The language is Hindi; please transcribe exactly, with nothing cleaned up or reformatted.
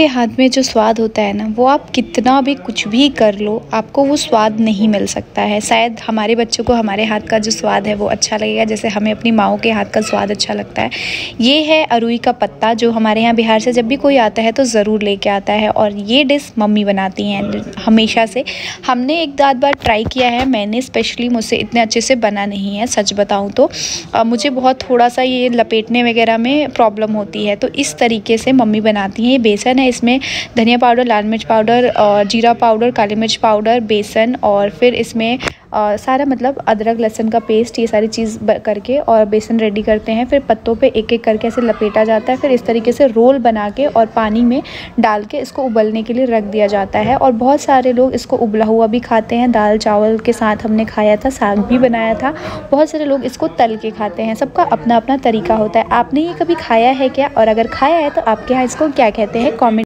के हाथ में जो स्वाद होता है ना, वो आप कितना भी कुछ भी कर लो, आपको वो स्वाद नहीं मिल सकता है। शायद हमारे बच्चों को हमारे हाथ का जो स्वाद है वो अच्छा लगेगा, जैसे हमें अपनी माओं के हाथ का स्वाद अच्छा लगता है। ये है अरुई का पत्ता, जो हमारे यहाँ बिहार से जब भी कोई आता है तो ज़रूर लेके आता है, और ये डिश मम्मी बनाती हैं हमेशा से। हमने एक आध बार ट्राई किया है, मैंने स्पेशली, मुझसे इतने अच्छे से बना नहीं है सच बताऊँ तो। आ, मुझे बहुत थोड़ा सा ये लपेटने वगैरह में प्रॉब्लम होती है, तो इस तरीके से मम्मी बनाती हैं। ये बेसन है, इसमें धनिया पाउडर, लाल मिर्च पाउडर और जीरा पाउडर, काली मिर्च पाउडर, बेसन, और फिर इसमें आ, सारा मतलब अदरक लहसुन का पेस्ट, ये सारी चीज़ करके और बेसन रेडी करते हैं। फिर पत्तों पे एक एक करके ऐसे लपेटा जाता है, फिर इस तरीके से रोल बना के और पानी में डाल के इसको उबलने के लिए रख दिया जाता है। और बहुत सारे लोग इसको उबला हुआ भी खाते हैं, दाल चावल के साथ हमने खाया था, साग भी बनाया था। बहुत सारे लोग इसको तल के खाते हैं, सबका अपना अपना तरीका होता है। आपने ये कभी खाया है क्या? और अगर खाया है तो आपके यहाँ इसको क्या कहते हैं, कॉमेंट